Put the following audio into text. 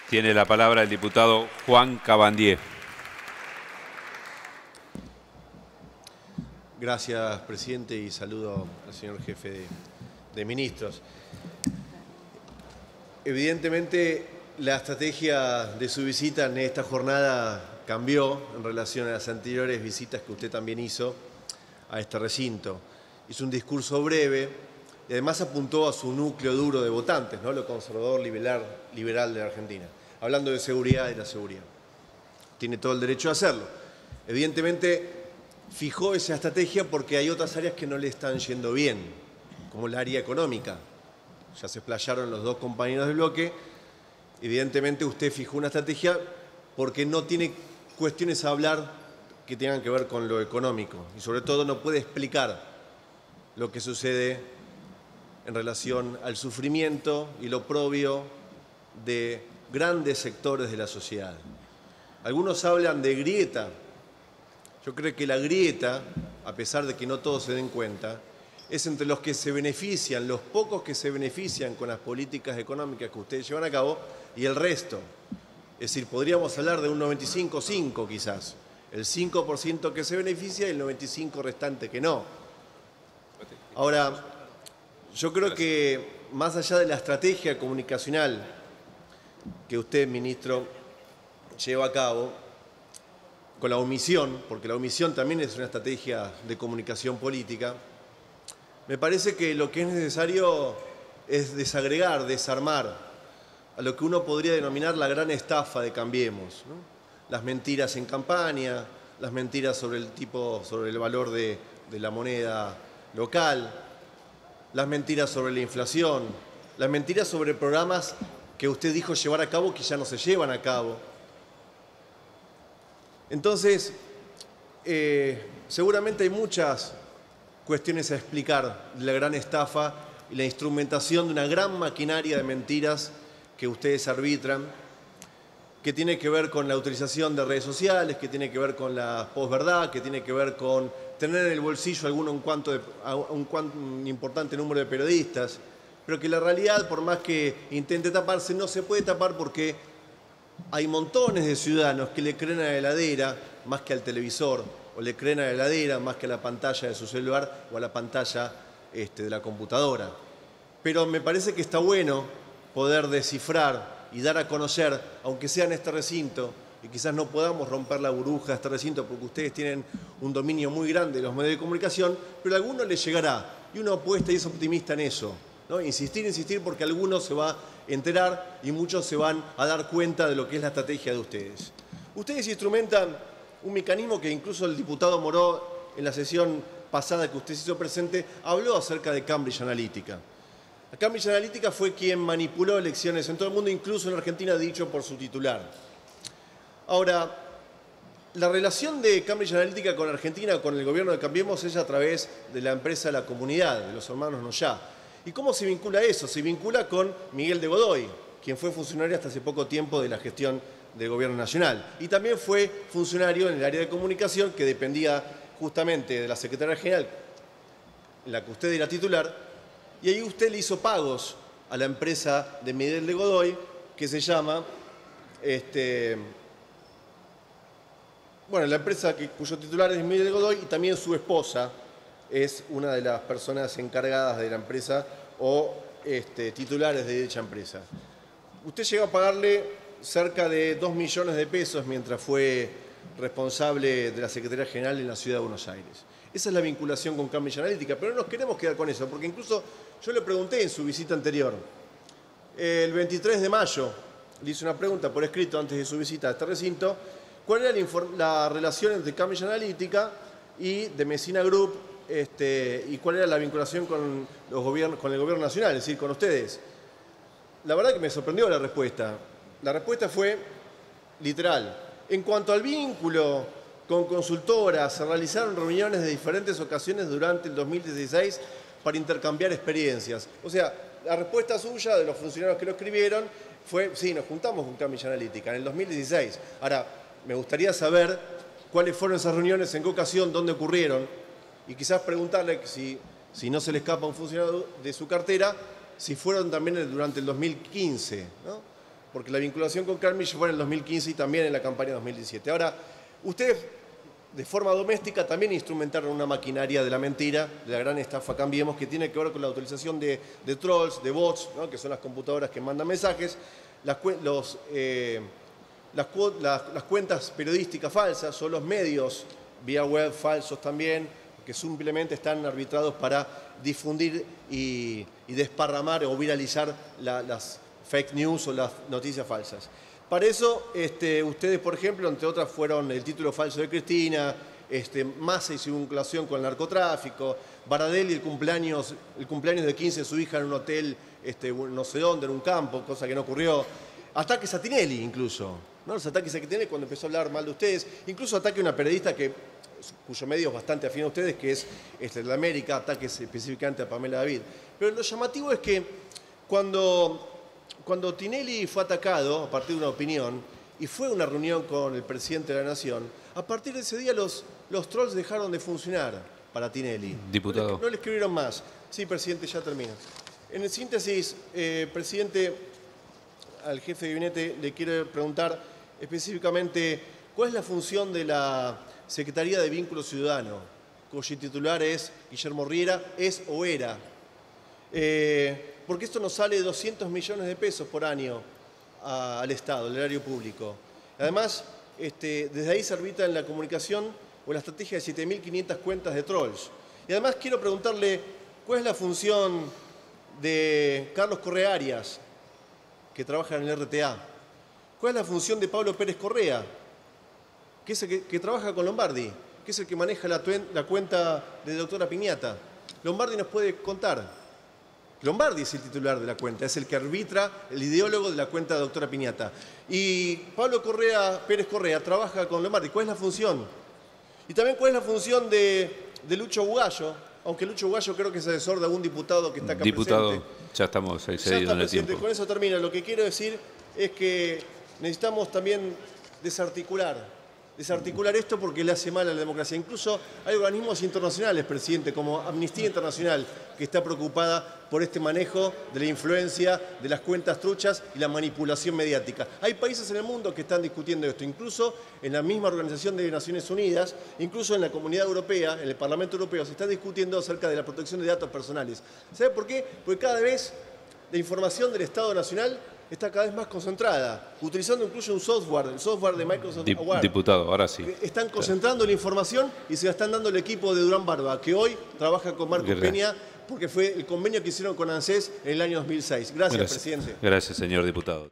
Tiene la palabra el diputado Juan Cabandier. Gracias, presidente, y saludo al señor jefe de ministros. Evidentemente, la estrategia de su visita en esta jornada cambió en relación a las anteriores visitas que usted también hizo a este recinto. Hizo un discurso breve y además apuntó a su núcleo duro de votantes, ¿no? Lo conservador liberal de la Argentina, hablando de seguridad y la seguridad. Tiene todo el derecho a hacerlo. Evidentemente, fijó esa estrategia porque hay otras áreas que no le están yendo bien, como el área económica. Ya se explayaron los dos compañeros del bloque. Evidentemente usted fijó una estrategia porque no tiene cuestiones a hablar que tengan que ver con lo económico y sobre todo no puede explicar lo que sucede en relación al sufrimiento y lo oprobio de grandes sectores de la sociedad. Algunos hablan de grieta. Yo creo que la grieta, a pesar de que no todos se den cuenta, es entre los que se benefician, los pocos que se benefician con las políticas económicas que ustedes llevan a cabo y el resto. Es decir, podríamos hablar de un 95-5 quizás. El 5% que se beneficia y el 95% restante que no. Ahora, yo creo que más allá de la estrategia comunicacional que usted, ministro, lleva a cabo, con la omisión, porque la omisión también es una estrategia de comunicación política, me parece que lo que es necesario es desagregar, desarmar a lo que uno podría denominar la gran estafa de Cambiemos, ¿no? Las mentiras en campaña, las mentiras sobre el valor de la moneda local, las mentiras sobre la inflación, las mentiras sobre programas que usted dijo llevar a cabo que ya no se llevan a cabo. Entonces, seguramente hay muchas cuestiones a explicar de la gran estafa y la instrumentación de una gran maquinaria de mentiras que ustedes arbitran, que tiene que ver con la utilización de redes sociales, que tiene que ver con la posverdad, que tiene que ver con tener en el bolsillo un importante número de periodistas, pero que la realidad, por más que intente taparse, no se puede tapar porque hay montones de ciudadanos que le creen a la heladera más que al televisor, o le creen a la heladera más que a la pantalla de su celular o a la pantalla de la computadora. Pero me parece que está bueno poder descifrar y dar a conocer, aunque sea en este recinto, y quizás no podamos romper la burbuja de este recinto porque ustedes tienen un dominio muy grande de los medios de comunicación, pero a alguno les llegará, y uno apuesta y es optimista en eso, ¿no? Insistir, porque alguno se va a enterar y muchos se van a dar cuenta de lo que es la estrategia de ustedes. Ustedes instrumentan un mecanismo que incluso el diputado Moró, en la sesión pasada que usted se hizo presente, habló acerca de Cambridge Analytica. Cambridge Analytica fue quien manipuló elecciones en todo el mundo, incluso en Argentina, dicho por su titular. Ahora, la relación de Cambridge Analytica con Argentina, con el gobierno de Cambiemos, es a través de la empresa La Comunidad, de los hermanos Noyá. ¿Y cómo se vincula eso? Se vincula con Miguel de Godoy, quien fue funcionario hasta hace poco tiempo de la gestión del Gobierno Nacional. Y también fue funcionario en el área de comunicación, que dependía justamente de la Secretaría General, en la que usted era titular, y ahí usted le hizo pagos a la empresa de Miguel de Godoy, que se llama, la empresa cuyo titular es Miguel de Godoy, y también su esposa es una de las personas encargadas de la empresa o titulares de dicha empresa. Usted llegó a pagarle cerca de 2 millones de pesos mientras fue responsable de la Secretaría General en la Ciudad de Buenos Aires. Esa es la vinculación con Cambridge Analytica, pero no nos queremos quedar con eso, porque incluso yo le pregunté en su visita anterior, el 23 de mayo, le hice una pregunta por escrito antes de su visita a este recinto, cuál era la relación entre Cambridge Analytica y de Messina Group, y cuál era la vinculación con el gobierno nacional, es decir, con ustedes. La verdad que me sorprendió la respuesta. La respuesta fue literal. En cuanto al vínculo con consultoras, se realizaron reuniones de diferentes ocasiones durante el 2016 para intercambiar experiencias. O sea, la respuesta suya, de los funcionarios que lo escribieron, fue, sí, nos juntamos con Cambridge Analytica en el 2016. Ahora, me gustaría saber cuáles fueron esas reuniones, en qué ocasión, dónde ocurrieron, y quizás preguntarle si no se le escapa a un funcionario de su cartera, si fueron también durante el 2015, ¿no? porque la vinculación con Cambridge fue en el 2015 y también en la campaña 2017. Ahora, ustedes de forma doméstica también instrumentaron una maquinaria de la mentira, de la gran estafa Cambiemos, que tiene que ver con la utilización de trolls, de bots, ¿no? Que son las computadoras que mandan mensajes, las cuentas periodísticas falsas, son los medios vía web falsos también, que simplemente están arbitrados para difundir y desparramar o viralizar las fake news o las noticias falsas. Para eso, ustedes, por ejemplo, entre otras, fueron el título falso de Cristina, Massa y su vinculación con el narcotráfico, Baradelli el cumpleaños de 15 de su hija en un hotel, no sé dónde, en un campo, cosa que no ocurrió. Ataques a Tinelli, incluso, ¿no? Los ataques a Tinelli cuando empezó a hablar mal de ustedes, incluso ataque a una periodista cuyo medio es bastante afín a ustedes, que es la América, ataques específicamente a Pamela David. Pero lo llamativo es que cuando Tinelli fue atacado a partir de una opinión y fue a una reunión con el presidente de la Nación, a partir de ese día los trolls dejaron de funcionar para Tinelli. Diputado. No le escribieron más. Sí, presidente, ya termino. En síntesis, presidente, al jefe de gabinete le quiero preguntar específicamente cuál es la función de la Secretaría de Vínculo Ciudadano, cuyo titular es Guillermo Riera, es o era. Porque esto nos sale 200 millones de pesos por año al Estado, al erario público. Además, desde ahí se arbitra en la comunicación o en la estrategia de 7.500 cuentas de trolls. Y además quiero preguntarle cuál es la función de Carlos Correa Arias, que trabaja en el RTA. ¿Cuál es la función de Pablo Pérez Correa, que es el que trabaja con Lombardi, que es el que maneja la cuenta de doctora Piñata? Lombardi nos puede contar. Lombardi es el titular de la cuenta, es el que arbitra, el ideólogo de la cuenta de doctora Piñata. Y Pablo Pérez Correa trabaja con Lombardi. ¿Cuál es la función? Y también cuál es la función de Lucho Bugallo, aunque Lucho Bugallo creo que es asesor de algún diputado que está acá Diputado, presente. ya estamos excedidos en el tiempo. Con eso termino. Lo que quiero decir es que necesitamos también desarticular esto porque le hace mal a la democracia. Incluso hay organismos internacionales, presidente, como Amnistía Internacional, que está preocupada por este manejo de la influencia de las cuentas truchas y la manipulación mediática. Hay países en el mundo que están discutiendo esto, incluso en la misma Organización de Naciones Unidas, incluso en la Comunidad Europea, en el Parlamento Europeo, se está discutiendo acerca de la protección de datos personales. ¿Sabe por qué? Porque cada vez la información del Estado Nacional está cada vez más concentrada, utilizando incluso un software, el software de Microsoft Aware. Diputado, ahora sí. Están concentrando la información y se la están dando al equipo de Durán Barba, que hoy trabaja con Marcos Peña, porque fue el convenio que hicieron con ANSES en el año 2006. Gracias, presidente. Gracias, señor diputado.